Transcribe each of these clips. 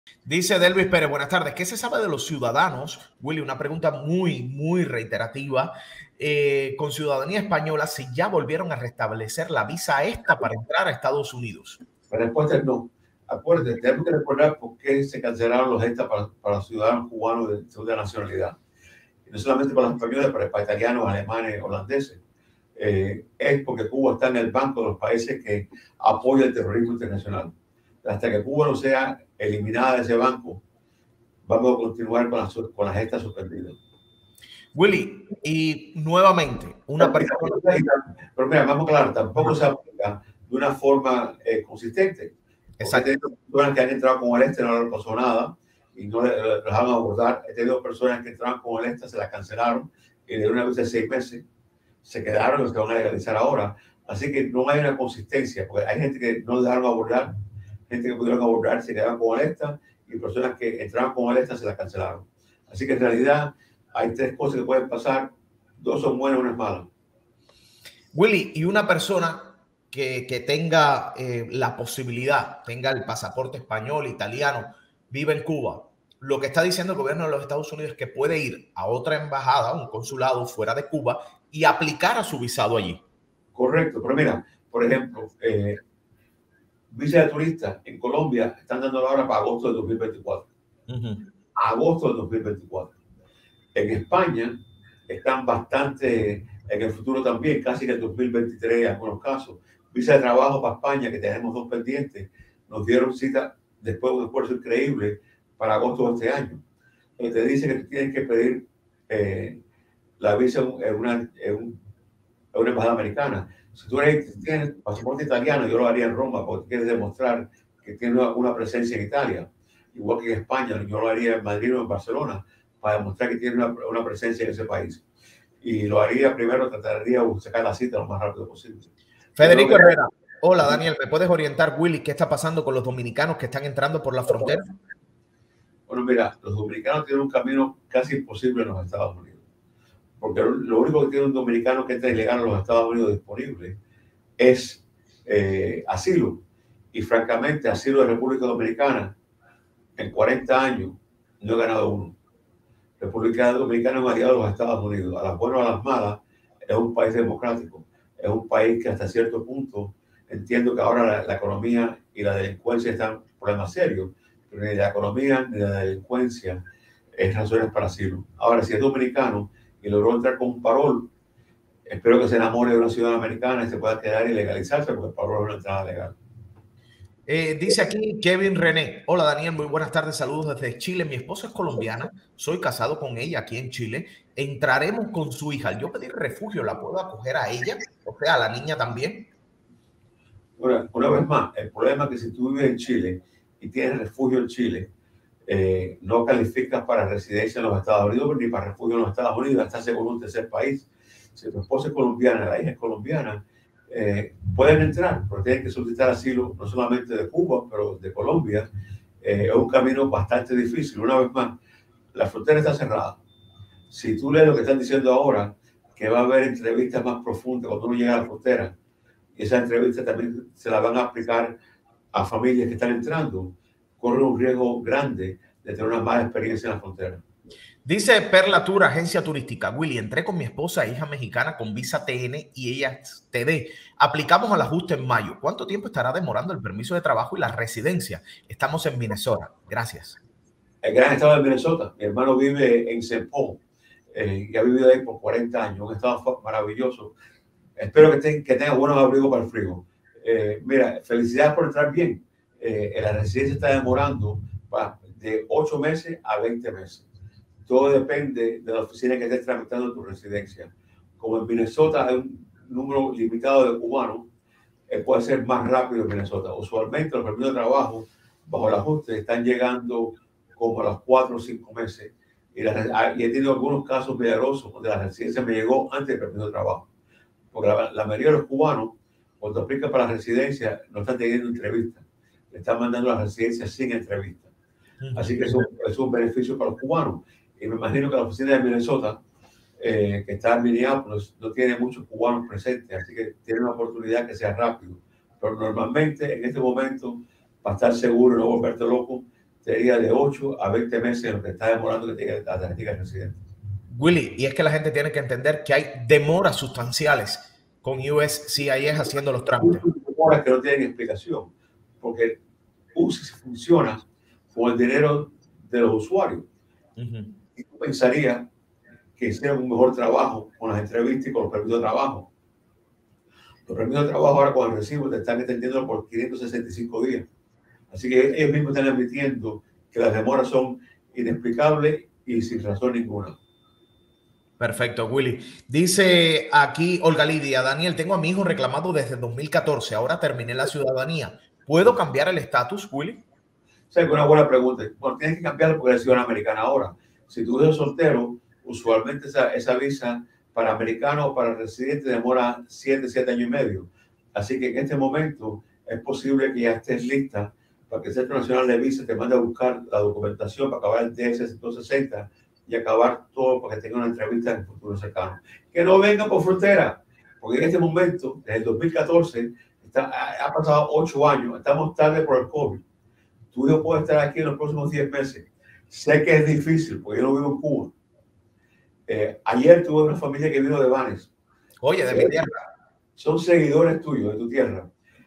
Dice Delvis Pérez, buenas tardes. ¿Qué se sabe de los ciudadanos? Willy, una pregunta muy reiterativa. Con ciudadanía española, si ya volvieron a restablecer la visa esta para entrar a Estados Unidos. La respuesta es no. Acuérdense, tenemos que recordar por qué se cancelaron los ESTA para los ciudadanos cubanos de segunda nacionalidad. Y no solamente para los españoles, para italianos, alemanes, holandeses. Es porque Cuba está en el banco de los países que apoyan el terrorismo internacional. Hasta que Cuba no sea eliminada de ese banco, vamos a continuar con las ESTA suspendidas. Willy, y nuevamente, una persona... Pero mira, vamos claro, tampoco se aplica de una forma consistente. Exacto. He tenido personas que han entrado con el ESTA y no les pasó nada y no les van a abordar. He tenido personas que entraron con el ESTA, se las cancelaron y de una vez de 6 meses se quedaron y se van a legalizar ahora. Así que no hay una consistencia, porque hay gente que no dejaron abordar, gente que pudieron abordar, se quedaron con el ESTA y personas que entraron con el ESTA se las cancelaron. Así que en realidad hay 3 cosas que pueden pasar, 2 son buenas, 1 es mala. Willy, y una persona que tenga la posibilidad, tenga el pasaporte español, italiano, vive en Cuba, lo que está diciendo el gobierno de los Estados Unidos es que puede ir a otra embajada, un consulado fuera de Cuba y aplicar a su visado allí. Correcto, pero mira, por ejemplo, visa de turista en Colombia están dando ahora para agosto de 2024. Agosto de 2024. En España están bastante en el futuro también, casi que el 2023 en algunos casos. Visa de trabajo para España, que tenemos 2 pendientes, nos dieron cita después de un esfuerzo increíble para agosto de este año. Te dice que tienes que pedir la visa en una embajada americana. Si tú tienes pasaporte italiano, yo lo haría en Roma porque quieres demostrar que tienes una presencia en Italia. Igual que en España, yo lo haría en Madrid o en Barcelona para demostrar que tiene una presencia en ese país. Y lo haría primero, trataría de sacar la cita lo más rápido posible. Federico Herrera. Hola, Daniel, ¿me puedes orientar, Willy, qué está pasando con los dominicanos que están entrando por la frontera? Bueno, mira, los dominicanos tienen un camino casi imposible en los Estados Unidos. Porque lo único que tiene un dominicano que entra ilegal a los Estados Unidos disponible es asilo. Y francamente, asilo de República Dominicana, en 40 años, no he ganado uno. República Dominicana es un aliado de los Estados Unidos. A las buenas o a las malas, es un país democrático. Es un país que hasta cierto punto entiendo que ahora la economía y la delincuencia están en problemas serios, pero ni la economía ni la delincuencia es razones para asilo. Ahora, si es dominicano y logró entrar con un parol, espero que se enamore de una ciudad americana y se pueda quedar y legalizarse, porque el parol es una entrada legal. Dice aquí Kevin René. Hola, Daniel, muy buenas tardes, saludos desde Chile. Mi esposa es colombiana, soy casado con ella aquí en Chile. Entraremos con su hija. Yo pedí refugio, ¿la puedo acoger a ella? O sea, a la niña también. Bueno, una vez más, el problema es que si tú vives en Chile y tienes refugio en Chile, no calificas para residencia en los Estados Unidos ni para refugio en los Estados Unidos, estás en un tercer país. Si tu esposa es colombiana, la hija es colombiana, pueden entrar, pero tienen que solicitar asilo no solamente de Cuba, pero de Colombia. Es un camino bastante difícil. Una vez más, la frontera está cerrada. Si tú lees lo que están diciendo ahora, que va a haber entrevistas más profundas cuando uno llega a la frontera, y esas entrevistas también se las van a aplicar a familias que están entrando, corre un riesgo grande de tener una mala experiencia en la frontera. Dice Perla Tour, agencia turística. Willy, entré con mi esposa, hija mexicana, con visa TN y ella TD. Aplicamos al ajuste en mayo. ¿Cuánto tiempo estará demorando el permiso de trabajo y la residencia? Estamos en Minnesota. Gracias. El gran estado de Minnesota. Mi hermano vive en St. Paul y ha vivido ahí por 40 años. Un estado maravilloso. Espero que tenga buenos abrigos para el frío. Mira, felicidades por entrar bien. La residencia está demorando de 8 meses a 20 meses. Todo depende de la oficina que estés tramitando tu residencia. Como en Minnesota hay un número limitado de cubanos, puede ser más rápido en Minnesota. Usualmente los permisos de trabajo, bajo el ajuste, están llegando como a los 4 o 5 meses. Y he tenido algunos casos milagrosos donde la residencia me llegó antes del permiso de trabajo. Porque la mayoría de los cubanos, cuando aplican para la residencia, no están teniendo entrevistas. Le están mandando la residencia sin entrevista. Así que eso es un beneficio para los cubanos. Y me imagino que la oficina de Minnesota, que está en Minneapolis, no tiene muchos cubanos presentes, así que tiene una oportunidad que sea rápido. Pero normalmente, en este momento, para estar seguro y no volverte loco, sería de 8 a 20 meses en lo que está demorando que tenga la tarjeta de residente. Willy, y es que la gente tiene que entender que hay demoras sustanciales con USCIS haciendo los trámites. Demoras que no tienen explicación, porque UCIS funciona con el dinero de los usuarios. Y tú pensarías que hicieron un mejor trabajo con las entrevistas y con los permisos de trabajo. Los permisos de trabajo ahora con el recibo te están extendiendo por 565 días. Así que ellos mismos están admitiendo que las demoras son inexplicables y sin razón ninguna. Perfecto, Willy. Dice aquí Olga Lidia, Daniel, tengo a mi hijo reclamado desde 2014, ahora terminé la ciudadanía. ¿Puedo cambiar el estatus, Willy? O sea, es una buena pregunta. Bueno, tienes que cambiarlo porque eres ciudadano americana ahora. Si tu hijo es soltero, usualmente esa visa para americano o para residente demora 7 años y medio. Así que en este momento es posible que ya estés lista para que el Centro Nacional de Visa te mande a buscar la documentación para acabar el DS-160 y acabar todo para que tenga una entrevista en el futuro cercano. Que no vengan por frontera, porque en este momento, desde el 2014, ha pasado 8 años, estamos tarde por el COVID. Tu hijo puede estar aquí en los próximos 10 meses. Sé que es difícil, porque yo no vivo en Cuba. Ayer tuve una familia que vino de Vanes. Oye, de mi tierra. Son seguidores tuyos, de tu tierra.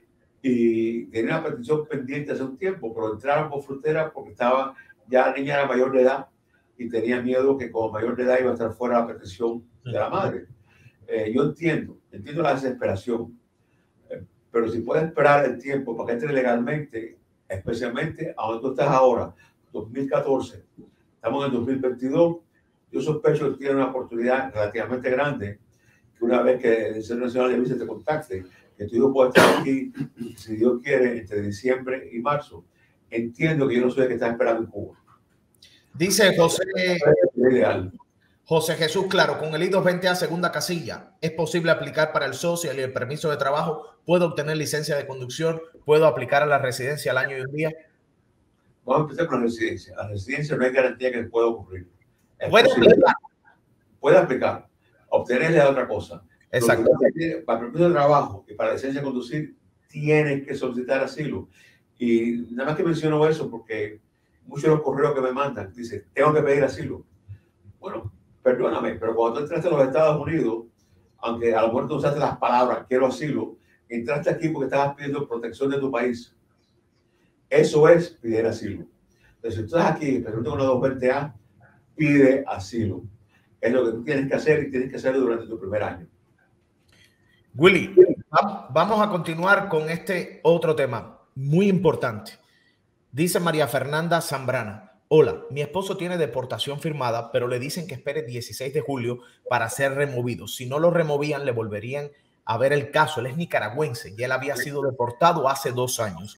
Y tenía una petición pendiente hace un tiempo, pero entraron por frontera porque estaba, ya la niña era mayor de edad y tenía miedo que como mayor de edad iba a estar fuera la petición de la madre. Yo entiendo la desesperación, pero si puedes esperar el tiempo para que entre legalmente, especialmente a donde tú estás ahora, 2014, estamos en 2022, yo sospecho que tiene una oportunidad relativamente grande que una vez que el Centro Nacional de Visa te contacte, que tu hijo puede estar aquí, si Dios quiere, entre diciembre y marzo. Entiendo que yo no soy el que está esperando en Cuba. Dice José Jesús, claro, con el I-220A segunda casilla, ¿es posible aplicar para el social y el permiso de trabajo? ¿Puedo obtener licencia de conducción? ¿Puedo aplicar a la residencia al año y un día? Vamos a empezar con la residencia. La residencia no hay garantía que pueda ocurrir. Puede aplicar. Obtenerle a otra cosa. Exacto. Para el permiso de trabajo y para la licencia de conducir, tienes que solicitar asilo. Y nada más que menciono eso porque muchos de los correos que me mandan dicen, tengo que pedir asilo. Bueno, perdóname, pero cuando tú entraste a los Estados Unidos, aunque a lo mejor tú usaste las palabras, quiero asilo, entraste aquí porque estabas pidiendo protección de tu país. Eso es pedir asilo. Entonces, si tú estás aquí, pero no tengo una 220A, pide asilo. Es lo que tú tienes que hacer y tienes que hacerlo durante tu primer año. Willy, vamos a continuar con este otro tema muy importante. Dice María Fernanda Zambrana. Hola, mi esposo tiene deportación firmada, pero le dicen que espere 16 de julio para ser removido. Si no lo removían, le volverían a ver el caso. Él es nicaragüense y él había sido deportado hace 2 años.